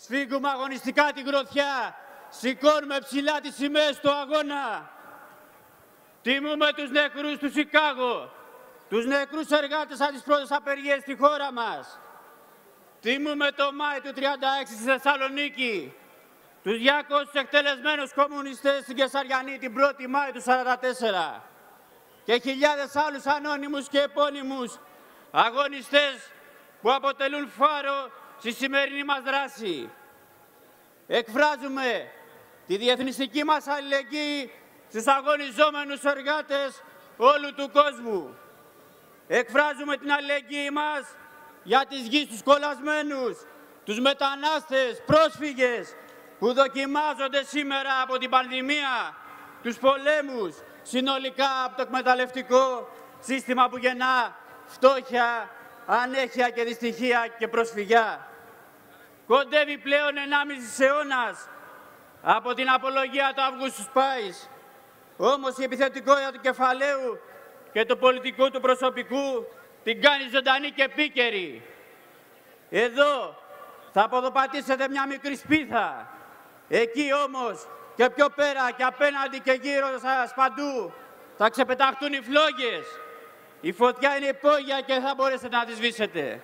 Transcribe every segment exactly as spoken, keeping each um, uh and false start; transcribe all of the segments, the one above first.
Σφίγγουμε αγωνιστικά την γροθιά. Σηκώνουμε ψηλά τις σημαίες του αγώνα. Τιμούμε τους νεκρούς του Σικάγο, τους νεκρούς εργάτες από τις πρώτες απεργίες στη χώρα μας. Τιμούμε το Μάη του τριάντα έξι στη Θεσσαλονίκη, τους διακόσιους εκτελεσμένους κομμουνιστές στην Κεσαριανή την πρώτη Μάη του σαράντα τέσσερα και χιλιάδες άλλους ανώνυμους και επώνυμους αγωνιστές που αποτελούν φάρο στη σημερινή μας δράση. Εκφράζουμε τη διεθνιστική μας αλληλεγγύη στους αγωνιζόμενους εργάτες όλου του κόσμου. Εκφράζουμε την αλληλεγγύη μας για τις γης τους κολλασμένους, τους μετανάστες, πρόσφυγες που δοκιμάζονται σήμερα από την πανδημία, τους πολέμους, συνολικά από το εκμεταλλευτικό σύστημα που γεννά φτώχεια, ανέχεια και δυστυχία και προσφυγιά. Κοντεύει πλέον ενάμισης αιώνας από την απολογία του Αυγούστου Σπάης. Όμως η επιθετικότητα του κεφαλαίου και του πολιτικού του προσωπικού την κάνει ζωντανή και επίκαιρη. Εδώ θα αποδοπατήσετε μια μικρή σπίθα. Εκεί όμως και πιο πέρα και απέναντι και γύρω σας παντού θα ξεπεταχτούν οι φλόγες. Η φωτιά είναι υπόγεια και δεν θα μπορέσετε να τη σβήσετε.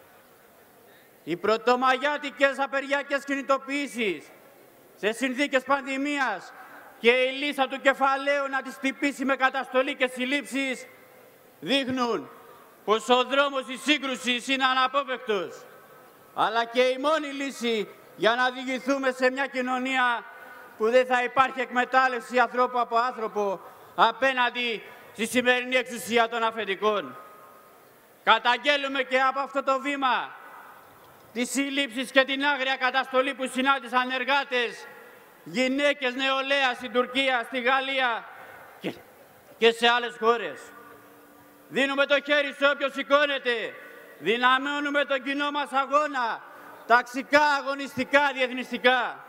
Οι πρωτομαγιάτικες απεργιακές κινητοποιήσεις σε συνθήκες πανδημίας και η λύσα του κεφαλαίου να τις χτυπήσει με καταστολή και συλλήψεις δείχνουν πως ο δρόμος της σύγκρουσης είναι αναπόφευκτος, αλλά και η μόνη λύση για να οδηγηθούμε σε μια κοινωνία που δεν θα υπάρχει εκμετάλλευση ανθρώπου από άνθρωπο απέναντι στη σημερινή εξουσία των αφεντικών. Καταγγέλουμε και από αυτό το βήμα τις συλλήψεις και την άγρια καταστολή που συνάντησαν εργάτες, γυναίκες, νεολαία στην Τουρκία, στη Γαλλία και, και σε άλλες χώρες. Δίνουμε το χέρι σε όποιον σηκώνεται. Δυναμώνουμε τον κοινό μας αγώνα, ταξικά, αγωνιστικά, διεθνιστικά.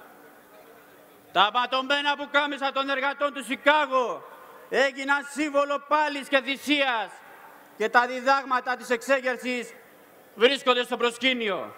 Τα ματωμένα πουκάμισα των εργατών του Σικάγο έγιναν σύμβολο πάλης και θυσίας και τα διδάγματα της εξέγερσης βρίσκονται στο προσκήνιο.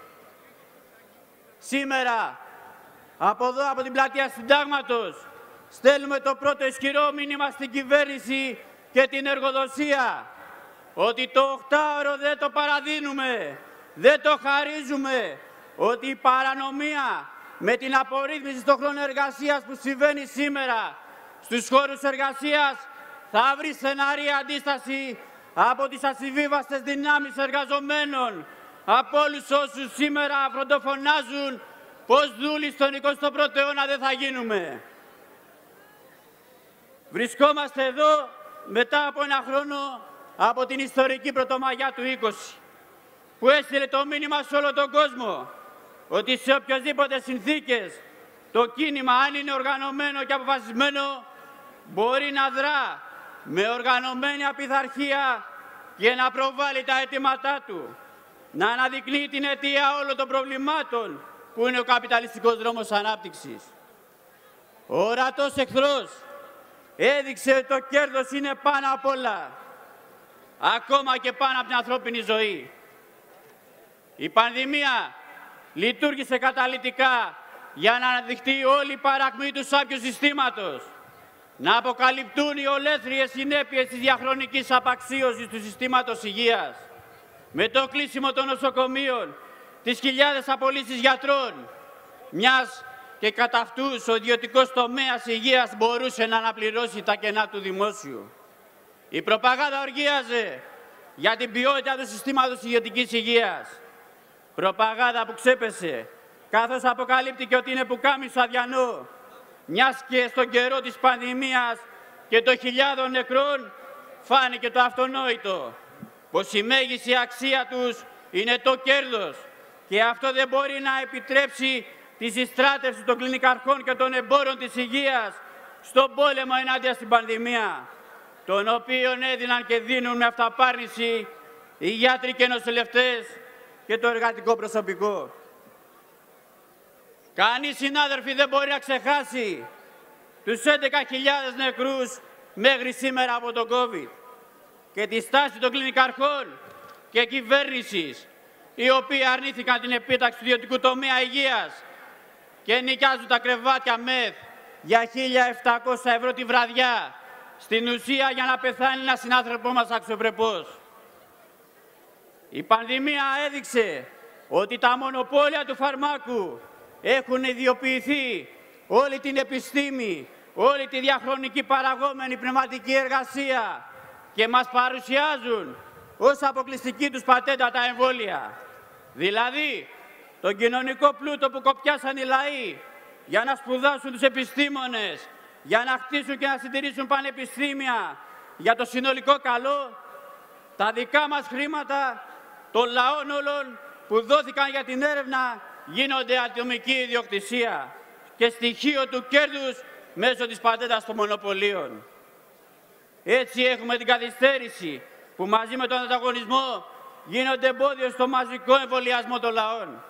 Σήμερα, από εδώ, από την πλατεία Συντάγματος, στέλνουμε το πρώτο ισχυρό μήνυμα στην κυβέρνηση και την εργοδοσία ότι το οκτάωρο δεν το παραδίνουμε, δεν το χαρίζουμε, ότι η παρανομία με την απορρίθμιση στον χρόνο εργασίας που συμβαίνει σήμερα στους χώρους εργασίας θα βρει στεναρή αντίσταση από τις ασυμβίβαστες δυνάμεις εργαζομένων, από όλους όσους σήμερα φροντοφωνάζουν πως δούλοι στον εικοστό πρώτο αιώνα δεν θα γίνουμε. Βρισκόμαστε εδώ μετά από ένα χρόνο από την ιστορική Πρωτομαγιά του είκοσι, που έστειλε το μήνυμα σε όλο τον κόσμο ότι σε οποιασδήποτε συνθήκες το κίνημα, αν είναι οργανωμένο και αποφασισμένο, μπορεί να δρά με οργανωμένη απειθαρχία και να προβάλλει τα αιτήματά του, να αναδεικνύει την αιτία όλων των προβλημάτων που είναι ο καπιταλιστικός δρόμος ανάπτυξης. Ο ορατός εχθρός έδειξε ότι το κέρδος είναι πάνω απ' όλα, ακόμα και πάνω από την ανθρώπινη ζωή. Η πανδημία λειτουργήσε καταλυτικά για να αναδειχθεί όλη η παρακμή του σάπιου συστήματος, να αποκαλυπτούν οι ολέθριες συνέπειες της διαχρονικής απαξίωσης του συστήματος υγείας, με το κλείσιμο των νοσοκομείων, τις χιλιάδες απολύσεις γιατρών, μιας και κατά αυτούς ο ιδιωτικός τομέας υγείας μπορούσε να αναπληρώσει τα κενά του δημόσιου. Η προπαγάνδα οργίαζε για την ποιότητα του συστήματος ιδιωτικής υγείας. Προπαγάνδα που ξέπεσε, καθώς αποκαλύπτηκε ότι είναι πουκάμισο αδιανό, μιας και στον καιρό της πανδημίας και των χιλιάδων νεκρών φάνηκε το αυτονόητο, πως η μέγιστη αξία τους είναι το κέρδος και αυτό δεν μπορεί να επιτρέψει τη συστράτευση των κλινικαρχών και των εμπόρων της υγείας στον πόλεμο ενάντια στην πανδημία, τον οποίον έδιναν και δίνουν με αυταπάρνηση οι γιατροί και νοσηλευτές και το εργατικό προσωπικό. Κανείς, συνάδελφοι, δεν μπορεί να ξεχάσει τους έντεκα χιλιάδες νεκρούς μέχρι σήμερα από τον COVID και τη στάση των κλινικαρχών και κυβέρνησης οι οποίοι αρνήθηκαν την επίταξη του ιδιωτικού τομέα υγείας και νοικιάζουν τα κρεβάτια ΜΕΘ για χίλια επτακόσια ευρώ τη βραδιά, στην ουσία για να πεθάνει ένας συνάνθρωπό μας αξιοπρεπώς. Η πανδημία έδειξε ότι τα μονοπόλια του φαρμάκου έχουν ιδιοποιηθεί όλη την επιστήμη, όλη τη διαχρονική παραγόμενη πνευματική εργασία και μας παρουσιάζουν ως αποκλειστική τους πατέντα τα εμβόλια. Δηλαδή, τον κοινωνικό πλούτο που κοπιάσαν οι λαοί για να σπουδάσουν τους επιστήμονες, για να χτίσουν και να συντηρήσουν πανεπιστήμια για το συνολικό καλό, τα δικά μας χρήματα των λαών όλων που δόθηκαν για την έρευνα γίνονται ατομική ιδιοκτησία και στοιχείο του κέρδους μέσω της πατέντας των μονοπωλίων. Έτσι έχουμε την καθυστέρηση που μαζί με τον ανταγωνισμό γίνονται εμπόδιο στο μαζικό εμβολιασμό των λαών.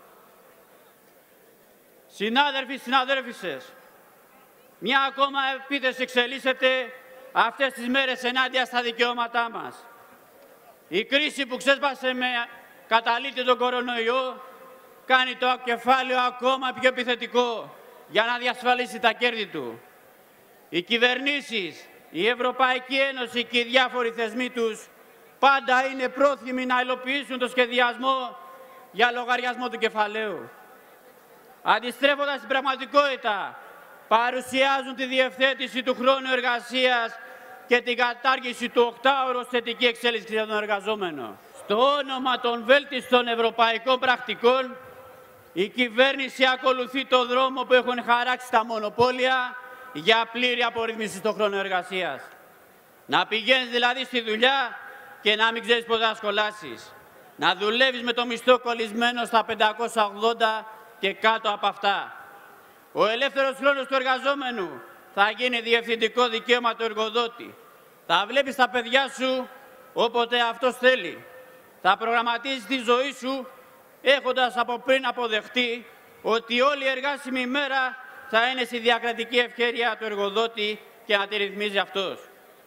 Συνάδελφοι, συναδέλφισες, μια ακόμα επίθεση εξελίσσεται αυτές τις μέρες ενάντια στα δικαιώματά μας. Η κρίση που ξέσπασε με καταλήτη τον κορονοϊό κάνει το κεφάλαιο ακόμα πιο επιθετικό για να διασφαλίσει τα κέρδη του. Οι κυβερνήσεις, η Ευρωπαϊκή Ένωση και οι διάφοροι θεσμοί τους πάντα είναι πρόθυμοι να υλοποιήσουν το σχεδιασμό για λογαριασμό του κεφαλαίου. Αντιστρέφοντας την πραγματικότητα, παρουσιάζουν τη διευθέτηση του χρόνου εργασίας και την κατάργηση του οκτάωρου ως θετική εξέλιξη για τον εργαζόμενο. Στο όνομα των βέλτιστων ευρωπαϊκών πρακτικών, η κυβέρνηση ακολουθεί το δρόμο που έχουν χαράξει τα μονοπόλια για πλήρη απορρίθμιση στον χρόνο εργασίας. Να πηγαίνεις δηλαδή στη δουλειά και να μην ξέρεις πότε θα σχολάσεις. Να δουλεύεις με το μισθό κολλισμένο στα πεντακόσια ογδόντα και κάτω από αυτά. Ο ελεύθερος χρόνος του εργαζόμενου θα γίνει διευθυντικό δικαίωμα του εργοδότη. Θα βλέπεις τα παιδιά σου όποτε αυτός θέλει. Θα προγραμματίζεις τη ζωή σου έχοντας από πριν αποδεχτεί ότι όλη η εργάσιμη ημέρα θα είναι στη διακρατική ευκαιρία του εργοδότη και να τη ρυθμίζει αυτός.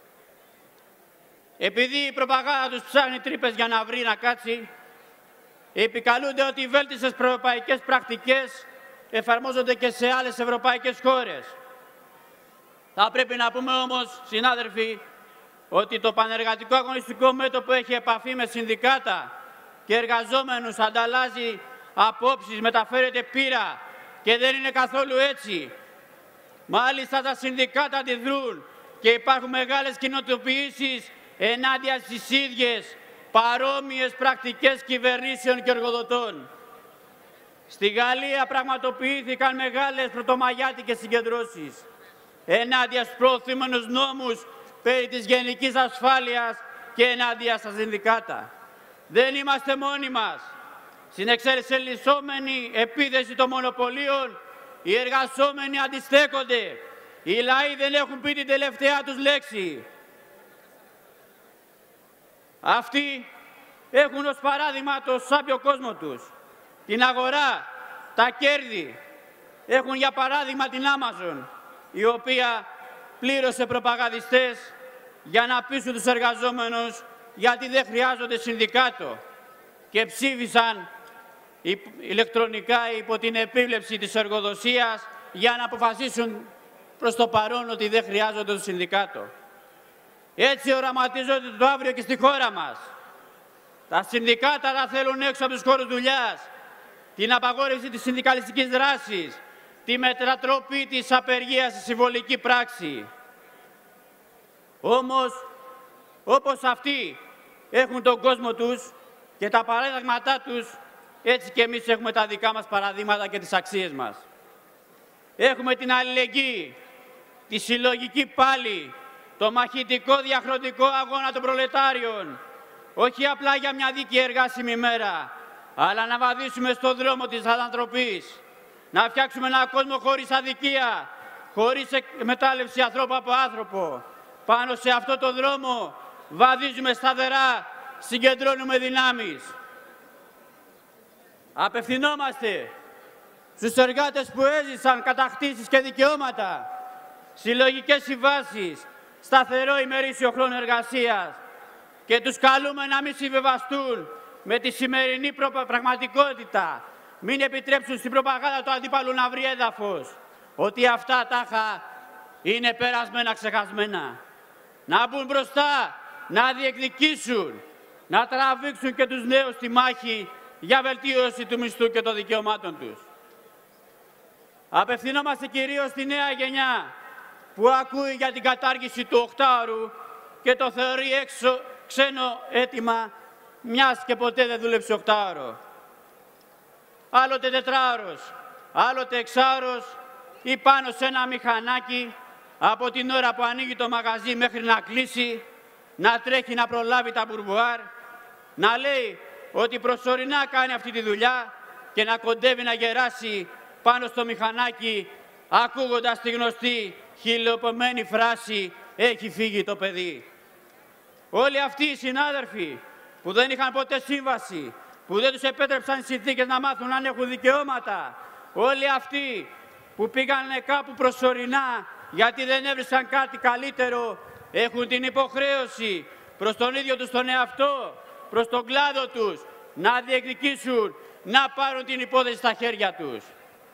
Επειδή η προπαγάνδα τους ψάχνει τρύπες για να βρει να κάτσει, επικαλούνται ότι οι βέλτιστες ευρωπαϊκές πρακτικές εφαρμόζονται και σε άλλες ευρωπαϊκές χώρες. Θα πρέπει να πούμε όμως, συνάδελφοι, ότι το πανεργατικό αγωνιστικό μέτωπο έχει επαφή με συνδικάτα και εργαζόμενους, ανταλλάζει απόψεις, μεταφέρεται πείρα και δεν είναι καθόλου έτσι. Μάλιστα τα συνδικάτα αντιδρούν και υπάρχουν μεγάλες κοινοτοποιήσεις ενάντια στις ίδιες παρόμοιες πρακτικές κυβερνήσεων και εργοδοτών. Στη Γαλλία πραγματοποιήθηκαν μεγάλες πρωτομαγιάτικες συγκεντρώσεις ενάντια στους προωθούμενους νόμους περί της γενικής ασφάλειας και ενάντια στα συνδικάτα. Δεν είμαστε μόνοι μας. Στην εξελισσόμενη επίθεση των μονοπωλίων, οι εργαζόμενοι αντιστέκονται. Οι λαοί δεν έχουν πει την τελευταία τους λέξη. Αυτοί έχουν ως παράδειγμα το σάπιο κόσμο τους, την αγορά, τα κέρδη. Έχουν για παράδειγμα την Amazon, η οποία πλήρωσε προπαγανδιστές για να πείσουν τους εργαζόμενους γιατί δεν χρειάζονται συνδικάτο και ψήφισαν ηλεκτρονικά υπό την επίβλεψη της εργοδοσίας για να αποφασίσουν προς το παρόν ότι δεν χρειάζονται το συνδικάτο. Έτσι οραματίζονται το αύριο και στη χώρα μας. Τα συνδικάτα θα θέλουν έξω από τους χώρους δουλειάς, την απαγόρευση της συνδικαλιστικής δράσης, τη μετατροπή της απεργίας στη συμβολική πράξη. Όμως, όπως αυτοί έχουν τον κόσμο τους και τα παραδείγματά τους, έτσι και εμείς έχουμε τα δικά μας παραδείγματα και τις αξίες μας. Έχουμε την αλληλεγγύη, τη συλλογική πάλη, το μαχητικό διαχρονικό αγώνα των προλετάριων, όχι απλά για μια δίκαιη εργάσιμη μέρα, αλλά να βαδίσουμε στον δρόμο της ανατροπής, να φτιάξουμε έναν κόσμο χωρίς αδικία, χωρίς εκμετάλλευση ανθρώπου από άνθρωπο. Πάνω σε αυτό το δρόμο βαδίζουμε σταθερά, συγκεντρώνουμε δυνάμεις. Απευθυνόμαστε στους εργάτες που έζησαν κατακτήσεις και δικαιώματα, συλλογικές συμβάσεις, σταθερό ημερήσιο χρόνο εργασίας και τους καλούμε να μην συμβιβαστούν με τη σημερινή πραγματικότητα. Μην επιτρέψουν στην προπαγάνδα του αντίπαλου να βρει έδαφος. Ότι αυτά τάχα είναι περασμένα, ξεχασμένα. Να μπουν μπροστά, να διεκδικήσουν, να τραβήξουν και τους νέους στη μάχη για βελτίωση του μισθού και των δικαιωμάτων τους. Απευθυνόμαστε κυρίως στη νέα γενιά που ακούει για την κατάργηση του οκτάωρου και το θεωρεί έξω ξένο αίτημα, μιας και ποτέ δεν δούλεψε οκτάωρο. Άλλοτε τετράωρος, άλλοτε εξάωρος ή πάνω σε ένα μηχανάκι από την ώρα που ανοίγει το μαγαζί μέχρι να κλείσει, να τρέχει να προλάβει τα μπουρμπουάρ, να λέει ότι προσωρινά κάνει αυτή τη δουλειά και να κοντεύει να γεράσει πάνω στο μηχανάκι, ακούγοντας τη γνωστή χιλιοπωμένη φράση «Έχει φύγει το παιδί». Όλοι αυτοί οι συνάδελφοι που δεν είχαν ποτέ σύμβαση, που δεν τους επέτρεψαν οι συνθήκες να μάθουν αν έχουν δικαιώματα, όλοι αυτοί που πήγανε κάπου προσωρινά γιατί δεν έβρισαν κάτι καλύτερο, έχουν την υποχρέωση προς τον ίδιο τους τον εαυτό, προς τον κλάδο τους, να διεκδικήσουν, να πάρουν την υπόθεση στα χέρια τους.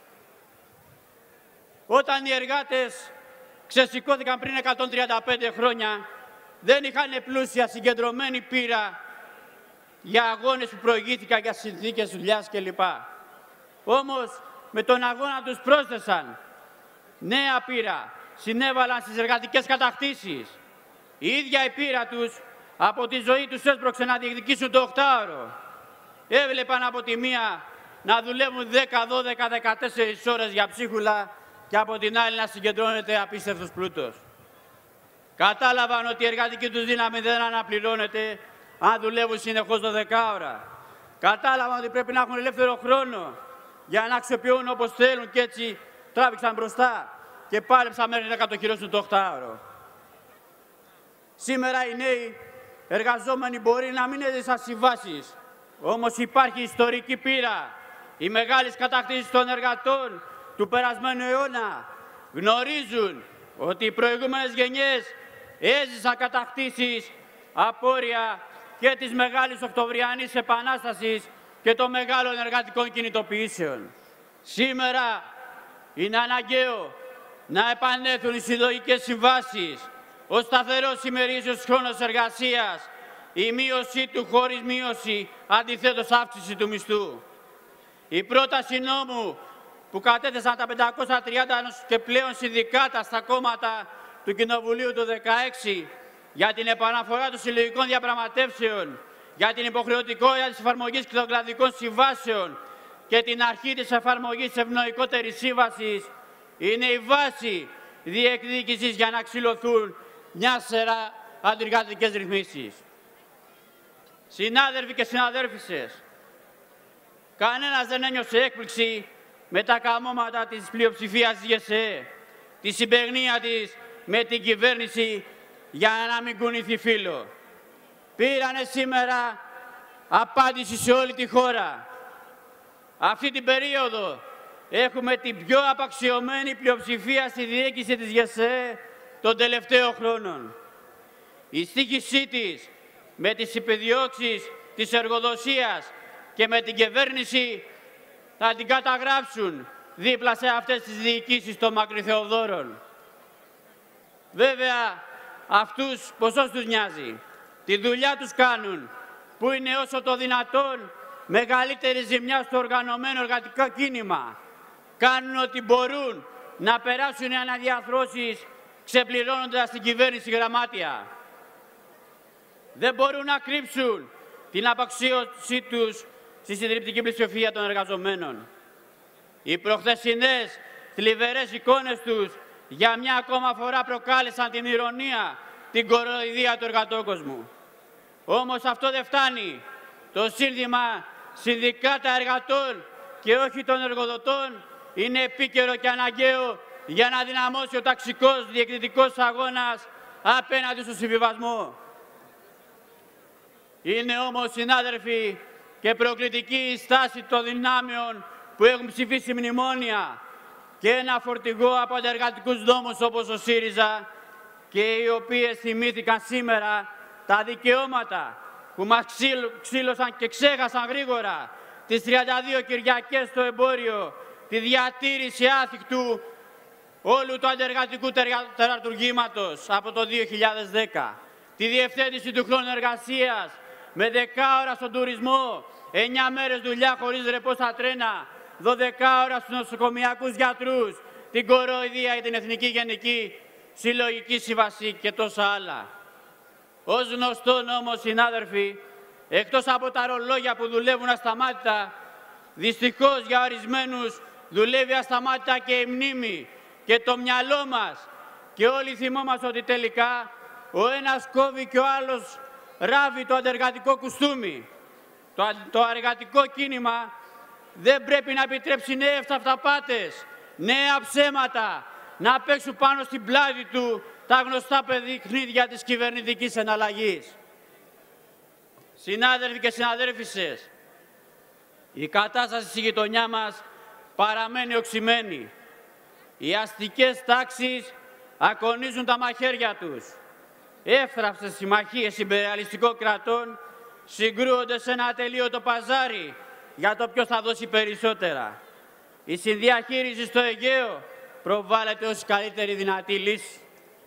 Όταν οι εργάτες ξεσηκώθηκαν πριν εκατόν τριάντα πέντε χρόνια, δεν είχαν πλούσια συγκεντρωμένη πείρα για αγώνες που προηγήθηκαν για συνθήκες δουλειάς κλπ. Όμως, με τον αγώνα τους πρόσθεσαν νέα πείρα, συνέβαλαν στις εργατικές κατακτήσεις. Η ίδια η πείρα τους από τη ζωή τους έσπρωξε να διεκδικήσουν το οκτάωρο. Έβλεπαν από τη μία να δουλεύουν δέκα, δώδεκα, δεκατέσσερις ώρες για ψίχουλα και από την άλλη να συγκεντρώνεται απίστευτος πλούτος. Κατάλαβαν ότι η εργατική τους δύναμη δεν αναπληρώνεται αν δουλεύουν συνεχώς δώδεκα ώρα. Κατάλαβαν ότι πρέπει να έχουν ελεύθερο χρόνο για να αξιοποιούν όπως θέλουν και έτσι τράβηξαν μπροστά και πάλεψαν μέχρι να κατοχυρώσουν το οκτάωρο. Σήμερα οι νέοι εργαζόμενοι μπορεί να μην έζησαν συμβάσεις, όμως υπάρχει ιστορική πείρα. Οι μεγάλες κατακτήσεις των εργατών του περασμένου αιώνα γνωρίζουν ότι οι προηγούμενες γενιές έζησαν κατακτήσεις, απόρρια και της Μεγάλης Οκτωβριανής Επανάστασης και των μεγάλων εργατικών κινητοποιήσεων. Σήμερα είναι αναγκαίο να επανέλθουν οι συλλογικές συμβάσεις, ο σταθερός ημερήσιος χρόνος εργασίας, η μείωσή του χωρίς μείωση, αντιθέτως αύξηση του μισθού. Η πρόταση νόμου που κατέθεσαν τα πεντακόσια τριάντα και πλέον συνδικάτα στα κόμματα του Κοινοβουλίου του δεκαέξι για την επαναφορά των συλλογικών διαπραγματεύσεων, για την υποχρεωτικότητα της εφαρμογής των κλαδικών συμβάσεων και την αρχή της εφαρμογής της ευνοϊκότερης σύμβασης είναι η βάση διεκδίκησης για να ξυλωθούν μια σειρά αντιεργατικές ρυθμίσεις. Συνάδελφοι και συναδέλφισσες, κανένας δεν ένιωσε έκπληξη με τα καμώματα της πλειοψηφίας της ΓΕΣΕ, τη συμπαιγνία της με την κυβέρνηση για να μην κουνηθεί φύλλο. Πήρανε σήμερα απάντηση σε όλη τη χώρα. Αυτή την περίοδο έχουμε την πιο απαξιωμένη πλειοψηφία στη διοίκηση της ΓΕΣΕ των τελευταίων χρόνων. Η στοίχησή της με τις επιδιώξεις της εργοδοσίας και με την κυβέρνηση θα την καταγράψουν δίπλα σε αυτές τις διοικήσεις των μακριθεοδόρων. Βέβαια, αυτούς ποσός τους νοιάζει. Τη δουλειά τους κάνουν, που είναι όσο το δυνατόν μεγαλύτερη ζημιά στο οργανωμένο εργατικό κίνημα. Κάνουν ό,τι μπορούν να περάσουν οι αναδιαρθρώσεις ξεπληρώνοντας την κυβέρνηση γραμμάτια. Δεν μπορούν να κρύψουν την απαξίωσή τους στη συντριπτική πλειοψηφία των εργαζομένων. Οι προχθεσινές θλιβερές εικόνες τους για μια ακόμα φορά προκάλεσαν την ηρωνία, την κοροϊδία του εργατόκοσμου. Όμως αυτό δεν φτάνει. Το σύνθημα συνδικάτα εργατών και όχι των εργοδοτών είναι επίκαιρο και αναγκαίο για να δυναμώσει ο ταξικός διεκδικητικός αγώνας απέναντι στο συμβιβασμό. Είναι όμως, συνάδελφοι, και προκλητική η στάση των δυνάμεων που έχουν ψηφίσει μνημόνια και ένα φορτηγό από αντεργατικούς νόμους όπως ο ΣΥΡΙΖΑ και οι οποίες θυμήθηκαν σήμερα τα δικαιώματα που μας ξύλωσαν και ξέχασαν γρήγορα τις τριάντα δύο Κυριακές στο εμπόριο, τη διατήρηση άθικτου όλου του αντεργατικού τερατουργήματος από το δύο χιλιάδες δέκα, τη διευθέτηση του χρόνου εργασίας με δέκα ώρα στον τουρισμό, εννιά μέρες δουλειά χωρίς ρεπό στα τρένα, δώδεκα ώρα στους νοσοκομιακούς γιατρούς, την κοροϊδία για την Εθνική Γενική Συλλογική Σύμβαση και τόσα άλλα. Ως γνωστόν όμως, συνάδελφοι, εκτός από τα ρολόγια που δουλεύουν ασταμάτητα, δυστυχώς για ορισμένους δουλεύει ασταμάτητα και η μνήμη και το μυαλό μας. Και όλοι θυμόμαστε ότι τελικά ο ένας κόβει και ο άλλος ράβει το αντεργατικό κουστούμι. Το, το εργατικό κίνημα δεν πρέπει να επιτρέψει νέες αυταπάτες, νέα ψέματα, να παίξουν πάνω στην πλάτη του τα γνωστά παιχνίδια της κυβερνητικής εναλλαγής. Συνάδελφοι και συναδέλφισσες, η κατάσταση στη γειτονιά μας παραμένει οξυμένη. Οι αστικές τάξεις ακονίζουν τα μαχαίρια τους. Εύθραυστες συμμαχίες ιμπεριαλιστικών κρατών συγκρούονται σε ένα ατελείωτο παζάρι για το ποιος θα δώσει περισσότερα. Η συνδιαχείριση στο Αιγαίο προβάλλεται ως καλύτερη δυνατή λύση.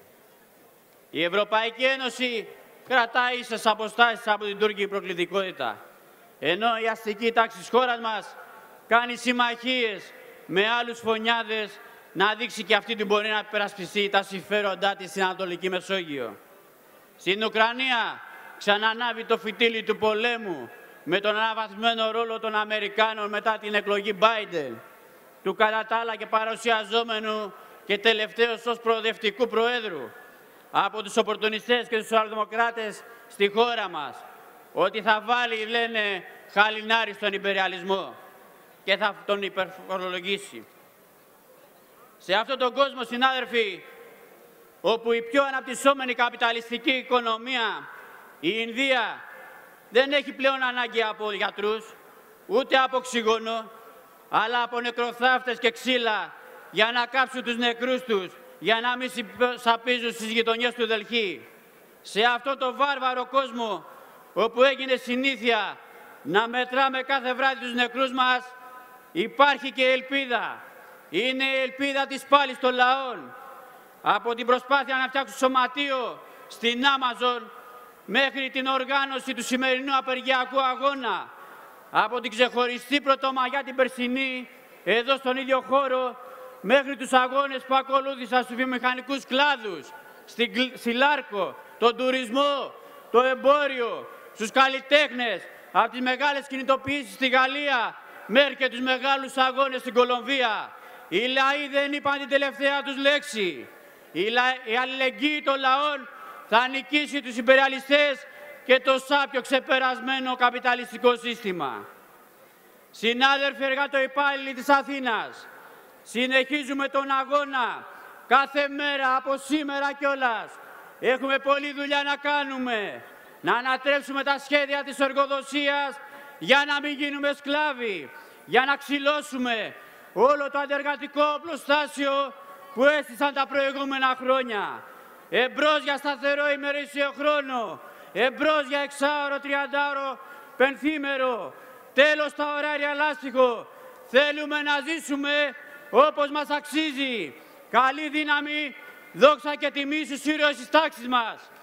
Η Ευρωπαϊκή Ένωση κρατάει ίσες αποστάσεις από την τουρκική προκλητικότητα, ενώ η αστική τάξη της χώρας μας κάνει συμμαχίες με άλλους φωνιάδες να δείξει και αυτή την μπορεί να υπερασπιστεί τα συμφέροντά της στην Ανατολική Μεσόγειο. Στην Ουκρανία ξανανάβει το φυτίλι του πολέμου με τον αναβαθμισμένο ρόλο των Αμερικάνων μετά την εκλογή Biden, του κατά τα άλλα και παρουσιαζόμενου και τελευταίος ως προοδευτικού Προέδρου από τους οπορτουνιστές και τους σοσιαλδημοκράτες στη χώρα μας, ότι θα βάλει, λένε, χαλινάρι στον υπεριαλισμό και θα τον υπερφορολογήσει. Σε αυτόν τον κόσμο, συνάδελφοι, όπου η πιο αναπτυσσόμενη καπιταλιστική οικονομία, η Ινδία, δεν έχει πλέον ανάγκη από γιατρούς, ούτε από οξυγόνο, αλλά από νεκροθάφτες και ξύλα για να κάψουν τους νεκρούς τους, για να μην σαπίζουν στις γειτονιές του Δελχή. Σε αυτό το βάρβαρο κόσμο, όπου έγινε συνήθεια να μετράμε κάθε βράδυ τους νεκρούς μας, υπάρχει και ελπίδα. Είναι η ελπίδα της πάλης των λαών. Από την προσπάθεια να φτιάξουν σωματείο στην Amazon μέχρι την οργάνωση του σημερινού απεργιακού αγώνα, από την ξεχωριστή πρωτομαγιά την περσινή, εδώ στον ίδιο χώρο, μέχρι τους αγώνες που ακολούθησαν στους βιομηχανικούς κλάδους, στη Λάρκο, τον τουρισμό, το εμπόριο, στους καλλιτέχνες, από τις μεγάλες κινητοποιήσεις στη Γαλλία, μέχρι και τους μεγάλους αγώνες στην Κολομβία. Οι λαοί δεν είπαν την τελευταία τους λέξη. Η, λα... η αλληλεγγύη των λαών θα νικήσει τους υπεριαλιστές και το σάπιο ξεπερασμένο καπιταλιστικό σύστημα. Συνάδελφοι εργατοϊπάλληλοι της Αθήνας, συνεχίζουμε τον αγώνα κάθε μέρα από σήμερα κιόλας. Έχουμε πολλή δουλειά να κάνουμε. Να ανατρέψουμε τα σχέδια της εργοδοσίας για να μην γίνουμε σκλάβοι. Για να ξυλώσουμε όλο το αντεργατικό οπλοστάσιο που έστησαν τα προηγούμενα χρόνια. Εμπρός για σταθερό ημερήσιο χρόνο. Εμπρός για εξάωρο, τριαντάωρο, πενθήμερο. Τέλος τα ωράρια λάστιχο. Θέλουμε να ζήσουμε όπως μας αξίζει. Καλή δύναμη, δόξα και τιμή στους ήρωες της τάξης μας.